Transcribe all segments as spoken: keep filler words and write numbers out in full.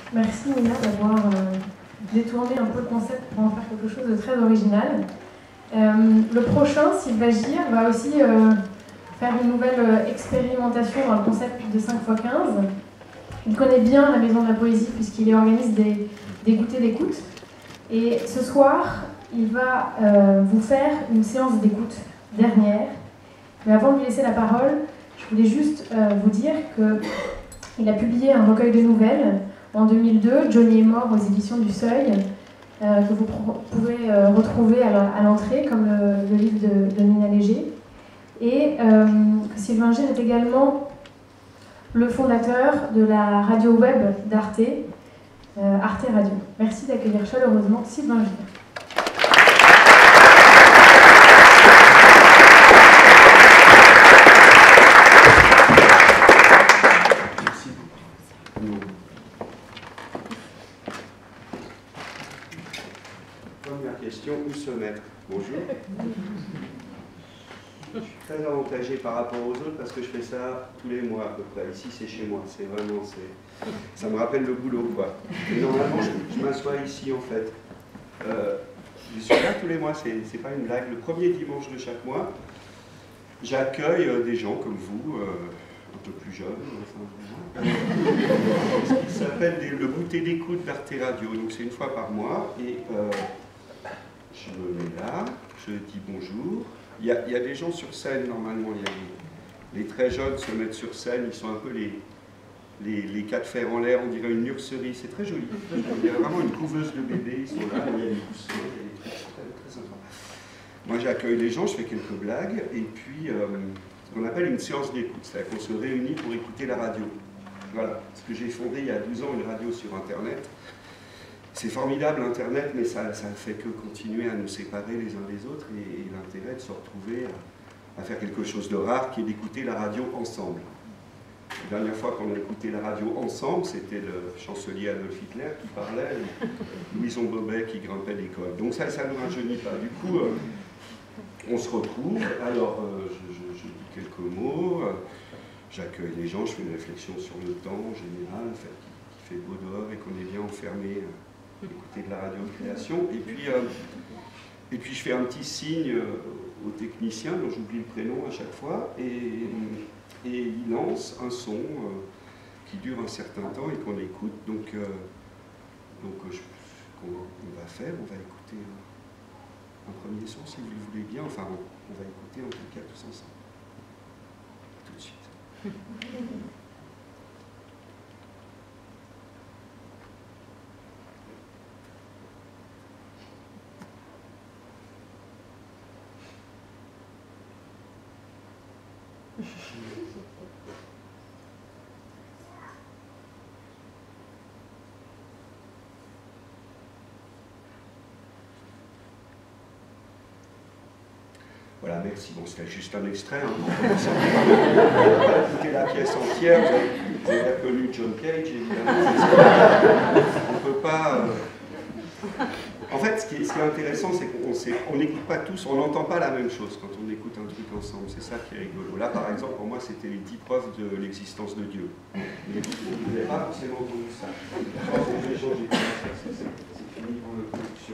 Merci Nina d'avoir euh, détourné un peu le concept pour en faire quelque chose de très original. Euh, le prochain, s'il va agir, va aussi euh, faire une nouvelle euh, expérimentation dans le concept de cinq fois quinze. Il connaît bien la Maison de la Poésie puisqu'il y organise des, des goûters d'écoute. Et ce soir, il va euh, vous faire une séance d'écoute dernière. Mais avant de lui laisser la parole, je voulais juste euh, vous dire qu'il a publié un recueil de nouvelles en deux mille deux, Johnny est mort aux éditions du Seuil, euh, que vous pouvez euh, retrouver à l'entrée, comme le, le livre de, de Nina Léger. Et euh, que Sylvain Gilles est également le fondateur de la radio web d'Arte, euh, Arte Radio. Merci d'accueillir chaleureusement Sylvain Gilles. Où se mettre? Bonjour. Je suis très avantagé par rapport aux autres parce que je fais ça tous les mois à peu près. Ici, c'est chez moi. C'est vraiment, ça me rappelle le boulot, quoi. Et normalement, je, je m'assois ici, en fait. Euh, je suis là tous les mois. C'est pas une blague. Le premier dimanche de chaque mois, j'accueille euh, des gens comme vous, euh, un peu plus jeunes. Enfin, ce qui s'appelle le goûter d'écoute d'Arte Radio. Donc, c'est une fois par mois. Et euh, je me mets là, je dis bonjour. Il y, a, il y a des gens sur scène, normalement. Il y a les, les très jeunes se mettent sur scène, ils sont un peu les, les, les cas de fer en l'air, on dirait une nurserie. C'est très joli. Il y a vraiment une couveuse de bébés, ils sont là, il y a des poussins, il y a des trucs, c'est très, très sympa. Moi, j'accueille les gens, je fais quelques blagues, et puis euh, ce qu'on appelle une séance d'écoute, c'est-à-dire qu'on se réunit pour écouter la radio. Voilà, parce que j'ai fondé il y a douze ans une radio sur Internet. C'est formidable Internet, mais ça ne fait que continuer à nous séparer les uns des autres et, et l'intérêt de se retrouver à, à faire quelque chose de rare qui est d'écouter la radio ensemble. La dernière fois qu'on a écouté la radio ensemble, c'était le chancelier Adolf Hitler qui parlait, Louison Bobet qui grimpait l'école. Donc ça, ça ne nous rajeunit pas. Du coup, euh, on se retrouve, alors euh, je, je, je dis quelques mots, euh, j'accueille les gens, je fais une réflexion sur le temps en général, le fait qu'il fait beau dehors et qu'on est bien enfermé. Euh, écouter de la radio de création, et puis, euh, et puis je fais un petit signe euh, au technicien, dont j'oublie le prénom à chaque fois, et, et il lance un son euh, qui dure un certain temps et qu'on écoute. Donc, euh, donc euh, qu'on on va faire, on va écouter un, un premier son, si vous le voulez bien, enfin on, on va écouter en tout cas tous ensemble. Tout de suite. Voilà, merci. Bon, c'était juste un extrait. Hein, on va pas écouter la pièce entière. Vous avez reconnu John Cage, évidemment. On ne peut pas... Euh... En fait, ce qui est, ce qui est intéressant, c'est qu'on n'écoute pas tous, on n'entend pas la même chose quand on écoute un truc ensemble. C'est ça qui est rigolo. Là, par exemple, pour moi, c'était les dix preuves de l'existence de Dieu. Vous n'avez pas forcément entendu ça. C'est fini pour l'introduction.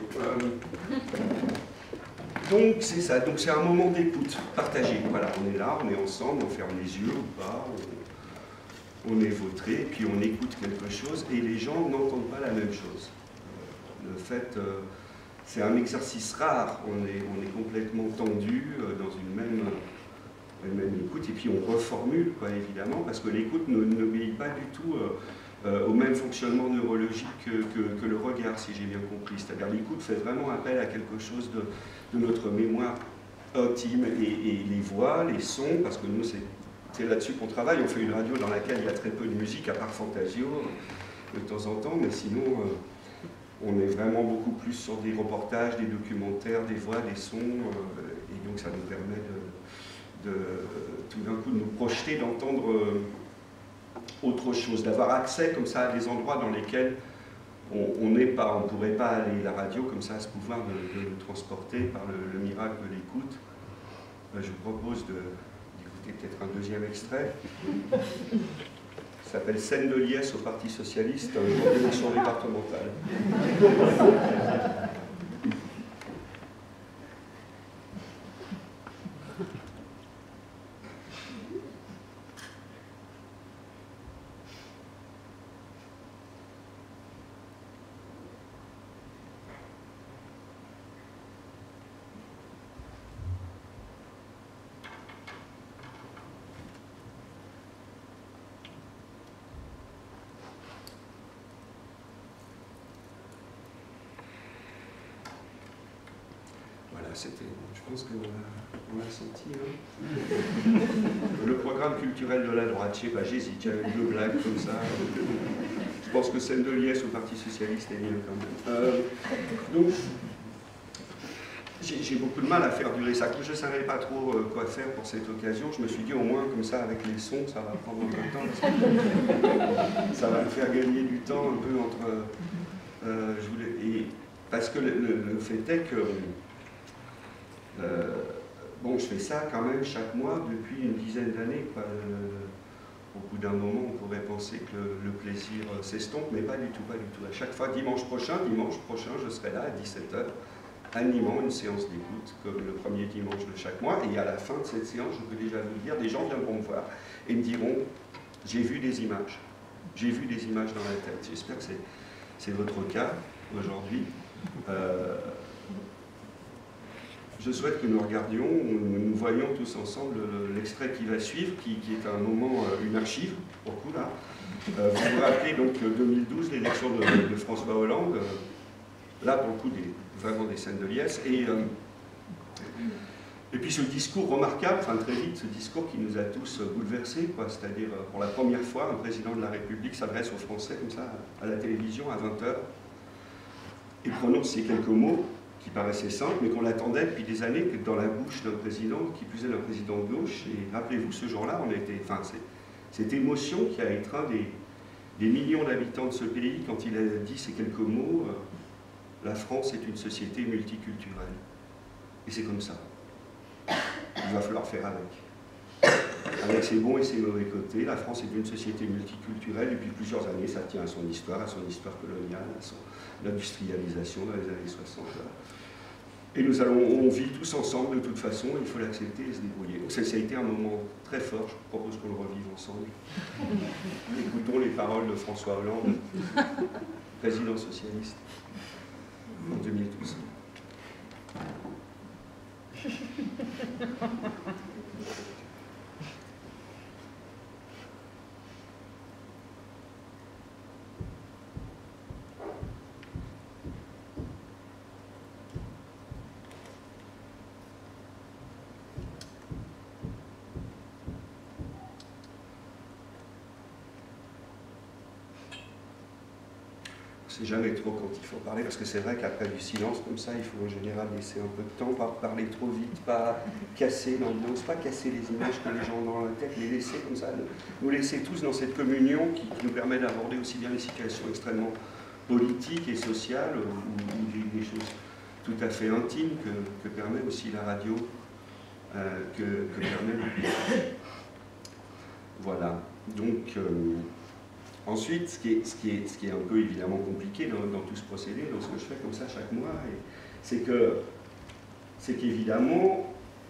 Donc, c'est ça. Donc, c'est un moment d'écoute partagé. Voilà, on est là, on est ensemble, on ferme les yeux ou pas, on, on est vautré, puis on écoute quelque chose, et les gens n'entendent pas la même chose. Le fait, euh, c'est un exercice rare, on est, on est complètement tendu euh, dans une même, une même écoute, et puis on reformule, quoi, évidemment, parce que l'écoute n'obéit pas du tout euh, euh, au même fonctionnement neurologique que, que, que le regard, si j'ai bien compris. C'est-à-dire l'écoute fait vraiment appel à quelque chose de, de notre mémoire intime, et, et les voix, les sons, parce que nous, c'est là-dessus qu'on travaille. On fait une radio dans laquelle il y a très peu de musique, à part Fantasio, de temps en temps, mais sinon... Euh, on est vraiment beaucoup plus sur des reportages, des documentaires, des voix, des sons, euh, et donc ça nous permet de, de tout d'un coup de nous projeter, d'entendre euh, autre chose, d'avoir accès comme ça à des endroits dans lesquels on n'est pas, on ne pourrait pas aller. La radio comme ça a ce pouvoir de, de nous transporter par le, le miracle de l'écoute. Euh, je vous propose d'écouter peut-être un deuxième extrait. s'appelle Scène de liesse au Parti Socialiste, un jour d'élection départementale. C'était, je pense qu'on a, on a senti. Hein. Le programme culturel de la droite, je sais pas, j'hésite, il y a deux blagues comme ça. Je pense que Scène de liesse au Parti Socialiste est mieux quand même. Euh, donc, j'ai beaucoup de mal à faire durer ça. Comme je ne savais pas trop quoi faire pour cette occasion, je me suis dit au moins comme ça, avec les sons, ça va prendre un peu de temps. Ça va me faire gagner du temps un peu entre. Euh, je voulais, et, parce que le, le, le fait est que. Euh, bon, je fais ça quand même chaque mois depuis une dizaine d'années. Euh, au bout d'un moment, on pourrait penser que le, le plaisir s'estompe, mais pas du tout, pas du tout. À chaque fois, dimanche prochain, dimanche prochain, je serai là à dix-sept heures, animant une séance d'écoute, comme le premier dimanche de chaque mois. Et à la fin de cette séance, je peux déjà vous dire, des gens viendront me voir et me diront, j'ai vu des images, j'ai vu des images dans la tête. J'espère que c'est votre cas aujourd'hui. Euh, Je souhaite que nous regardions, nous voyions tous ensemble l'extrait qui va suivre, qui, qui est un moment, une archive, pour le coup là. Euh, vous vous rappelez donc deux mille douze, l'élection de, de François Hollande, là pour le coup des, vraiment des scènes de liesse. Et, euh, et puis ce discours remarquable, enfin très vite, ce discours qui nous a tous bouleversés, c'est-à-dire pour la première fois, un président de la République s'adresse aux Français comme ça, à la télévision à vingt heures, et prononce ces quelques mots qui paraissait simple, mais qu'on l'attendait depuis des années dans la bouche d'un président, qui plus est d'un président de gauche. Et rappelez-vous, ce jour-là, on était, enfin, cette émotion qui a étreint des, des millions d'habitants de ce pays quand il a dit ces quelques mots, euh, la France est une société multiculturelle. Et c'est comme ça. Il va falloir faire avec. Avec ses bons et ses mauvais côtés, la France est une société multiculturelle depuis plusieurs années, ça tient à son histoire, à son histoire coloniale, à son industrialisation dans les années soixante. Et nous allons, on vit tous ensemble de toute façon, il faut l'accepter et se débrouiller. Donc ça, ça a été un moment très fort, je propose qu'on le revive ensemble. Écoutons les paroles de François Hollande, président socialiste, en deux mille douze. C'est jamais trop quand il faut parler, parce que c'est vrai qu'après du silence comme ça, il faut en général laisser un peu de temps, pas parler trop vite, pas casser l'ambiance, pas casser les images que les gens ont dans la tête, les laisser comme ça, nous laisser tous dans cette communion qui, qui nous permet d'aborder aussi bien les situations extrêmement politiques et sociales, ou, ou des, des choses tout à fait intimes que, que permet aussi la radio, euh, que, que permet le... Voilà, donc... Euh, Ensuite, ce qui, est, ce, qui est, ce qui est un peu évidemment compliqué dans, dans tout ce procédé, dans ce que je fais comme ça chaque mois, c'est que c'est qu'évidemment,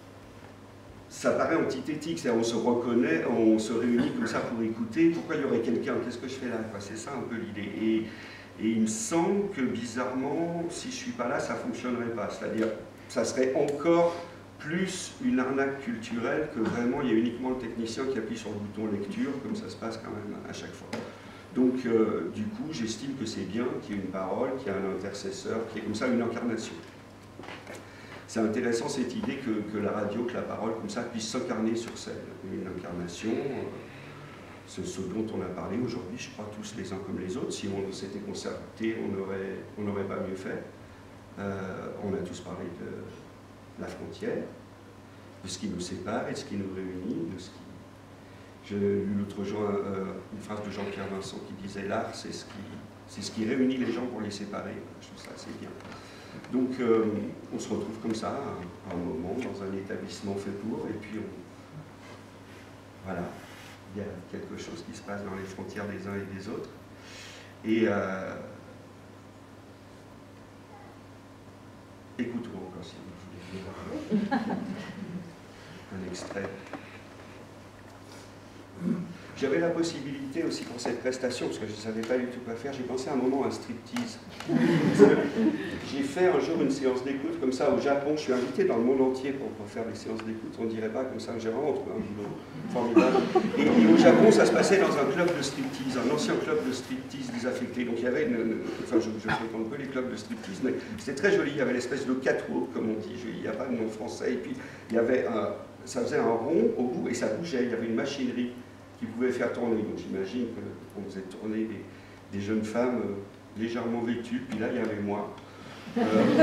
ça paraît antithétique, c'est-à-dire on se reconnaît, on se réunit comme ça pour écouter, pourquoi il y aurait quelqu'un, qu'est-ce que je fais là? C'est ça un peu l'idée. Et, et il me semble que bizarrement, si je ne suis pas là, ça ne fonctionnerait pas. C'est-à-dire, ça serait encore plus une arnaque culturelle que vraiment il y a uniquement le technicien qui appuie sur le bouton lecture, comme ça se passe quand même à chaque fois. Donc, euh, du coup, j'estime que c'est bien qu'il y ait une parole, qu'il y ait un intercesseur, qu'il y ait comme ça une incarnation. C'est intéressant cette idée que, que la radio, que la parole, comme ça, puisse s'incarner sur scène. Une incarnation, euh, c'est ce dont on a parlé aujourd'hui, je crois, tous les uns comme les autres. Si on s'était concerté, on n'aurait on n'aurait pas mieux fait. Euh, on a tous parlé de la frontière, de ce qui nous sépare et de ce qui nous réunit, de ce qui... J'ai lu l'autre jour euh, une phrase de Jean-Pierre Vincent qui disait « L'art, c'est ce, qui, ce qui réunit les gens pour les séparer ». Je trouve ça assez bien. Donc, euh, on se retrouve comme ça, à un moment, dans un établissement fait pour, et puis on... Voilà. il y a quelque chose qui se passe dans les frontières des uns et des autres. Et euh, écoutons encore si vous voulez un extrait. J'avais la possibilité aussi pour cette prestation, parce que je ne savais pas du tout quoi faire, j'ai pensé à un moment à un striptease. J'ai fait un jour une séance d'écoute comme ça au Japon, je suis invité dans le monde entier pour, pour faire des séances d'écoute, on ne dirait pas comme ça que j'ai vraiment trouvé un boulot formidable. Et, et au Japon, ça se passait dans un club de striptease, un ancien club de striptease désaffecté. Donc il y avait une, une enfin je, je fréquente peu les clubs de striptease, mais c'était très joli, il y avait l'espèce de catwalk, comme on dit, il n'y a pas de nom français, et puis il y avait un, ça faisait un rond au bout et ça bougeait, il y avait une machinerie qui pouvait faire tourner. Donc j'imagine qu'on faisait tourner des, des jeunes femmes euh, légèrement vêtues, puis là il y avait moi. Euh,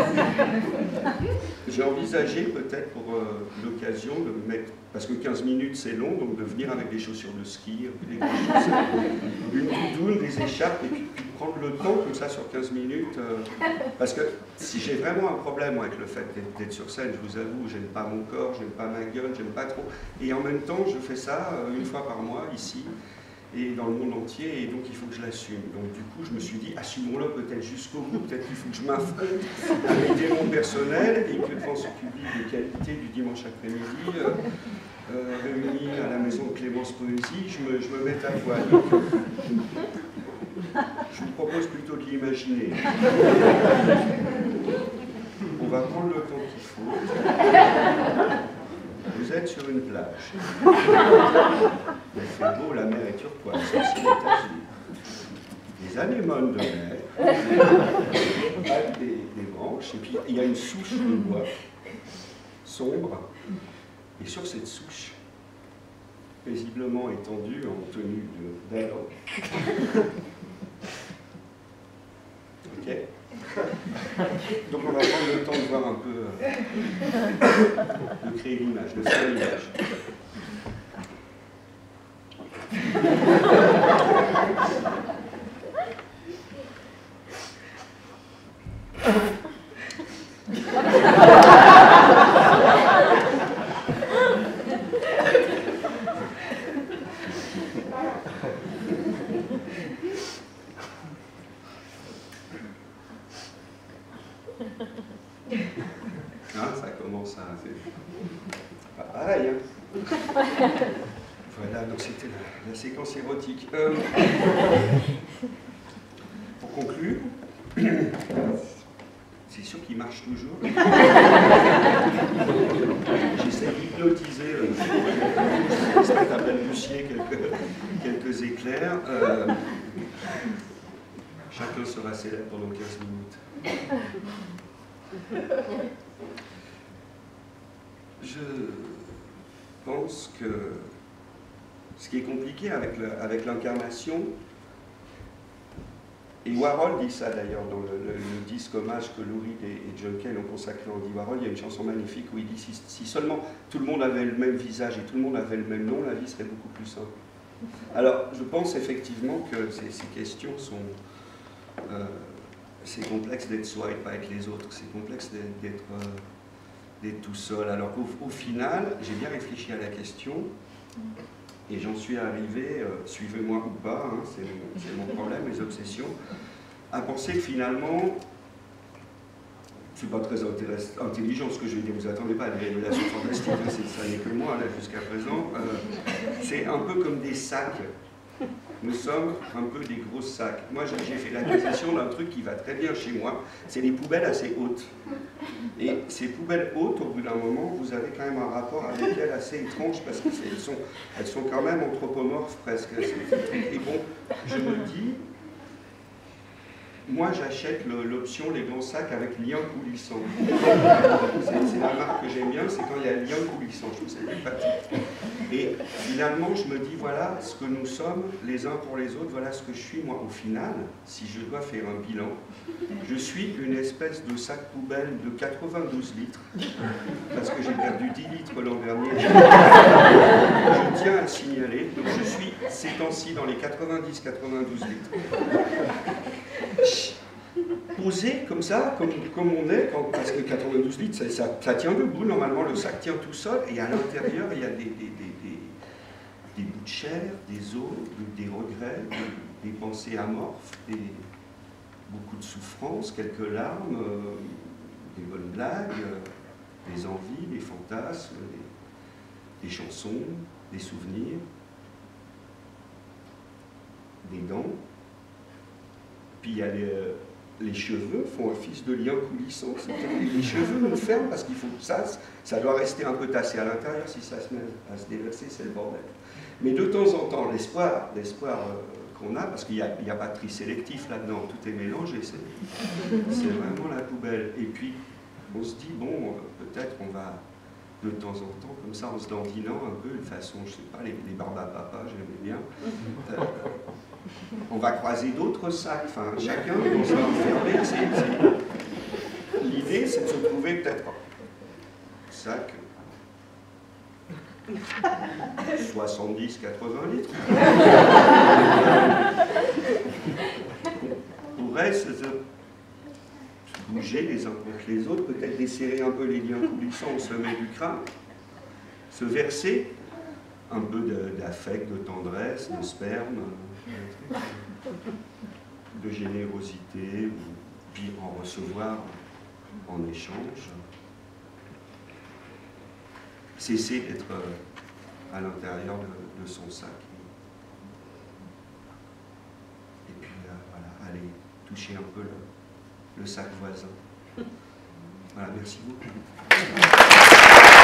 J'ai envisagé peut-être pour euh, l'occasion de me mettre, parce que quinze minutes c'est long, donc de venir avec des chaussures de ski, des une doudoune, des écharpes, et puis, puis prendre le temps comme ça sur quinze minutes. Euh, parce que si j'ai vraiment un problème avec le fait d'être sur scène, je vous avoue, j'aime pas mon corps, j'aime pas ma gueule, j'aime pas trop. Et en même temps, je fais ça euh, une fois par mois ici et dans le monde entier, et donc il faut que je l'assume. Donc du coup, je me suis dit, assumons-le peut-être jusqu'au bout, peut-être qu'il faut que je m'affronte à mes démons personnels, et que devant ce public de qualité du dimanche après-midi, euh, euh, réuni à la maison de Clémence Poésie, je me, je me mette à voile. Donc, je vous propose plutôt de l'imaginer. On va prendre le temps qu'il faut. Vous êtes sur une plage. Il fait beau, la mer est turquoise, c'est aussi les États-Unis. Des anémones de mer, des, des branches, et puis il y a une souche de bois sombre, et sur cette souche, paisiblement étendue en tenue d'aile. Ok. Donc on va prendre le temps de voir un peu, euh, de créer l'image, de faire l'image. Hein, ça commence à... Pas pareil, hein. Voilà, donc c'était la, la séquence érotique. Euh, pour conclure, c'est sûr qu'il marche toujours. J'essaie d'hypnotiser, euh, se mettre à balbutier quelques, quelques éclairs. Euh, chacun sera célèbre pendant quinze minutes. Je pense que ce qui est compliqué avec l'incarnation, et Warhol dit ça d'ailleurs dans le, le, le disque hommage que Lou Reed et, et John Cale ont consacré à Andy Warhol, il y a une chanson magnifique où il dit si, si seulement tout le monde avait le même visage et tout le monde avait le même nom, la vie serait beaucoup plus simple. Alors je pense effectivement que ces, ces questions sont... Euh, c'est complexe d'être soi et pas être les autres, c'est complexe d'être euh, tout seul. Alors qu'au au final, j'ai bien réfléchi à la question et j'en suis arrivé, euh, suivez-moi ou pas, hein, c'est mon, mon problème, mes obsessions, à penser que finalement, c'est pas très intelligent ce que je vais dire, vous attendez pas à des révélations fantastiques, hein, ça n'est que moi là jusqu'à présent, euh, c'est un peu comme des sacs. Nous sommes un peu des gros sacs. Moi, j'ai fait l'acquisition d'un truc qui va très bien chez moi, c'est les poubelles assez hautes. Et ces poubelles hautes, au bout d'un moment, vous avez quand même un rapport avec elles assez étrange, parce qu'elles sont, elles sont quand même anthropomorphes presque. Et bon, je me dis, moi j'achète l'option les grands sacs avec lien coulissant. C'est la marque que j'aime bien, c'est quand il y a lien coulissant, je trouve que c'est plus pratique. Et finalement je me dis, voilà ce que nous sommes les uns pour les autres, voilà ce que je suis moi au final, si je dois faire un bilan. Je suis une espèce de sac poubelle de quatre-vingt-douze litres, parce que j'ai perdu dix litres l'an dernier. Je tiens à le signaler, donc je suis ces temps-ci dans les quatre-vingt-dix à quatre-vingt-douze litres. Posé comme ça, comme, comme on est, quand, parce que quatre-vingt-douze litres, ça, ça, ça tient debout, normalement le sac tient tout seul, et à l'intérieur il y a des, des, des, des, des de chair, des os, des regrets, des, des pensées amorphes, des, beaucoup de souffrances, quelques larmes, euh, des bonnes blagues, euh, des envies, des fantasmes, des, des chansons, des souvenirs, des dents. Puis il y a les, les cheveux font office de lien coulissant. Les cheveux on ferme parce qu'il faut que ça, ça doit rester un peu tassé à l'intérieur. Si ça se met à se déverser, c'est le bordel. Mais de temps en temps, l'espoir, l'espoir euh, qu'on a, parce qu'il n'y a, a pas de tri sélectif là-dedans, tout est mélangé, c'est vraiment la poubelle. Et puis, on se dit, bon, euh, peut-être on va, de temps en temps, comme ça, en se dandinant un peu, une façon, je sais pas, les, les barbes à papa, j'aimais bien, euh, on va croiser d'autres sacs, enfin, chacun, on se va enfermer. L'idée, c'est de se trouver peut-être un sac soixante-dix à quatre-vingts litres. On pourrait se, se bouger les uns contre les autres, peut-être desserrer un peu les liens coulissants au sommet du crâne, se verser un peu d'affect, de, de tendresse, de sperme, de générosité, puis en recevoir en échange. Cesser d'être à l'intérieur de, de son sac. Et puis euh, voilà, aller toucher un peu le, le sac voisin. Voilà, merci beaucoup.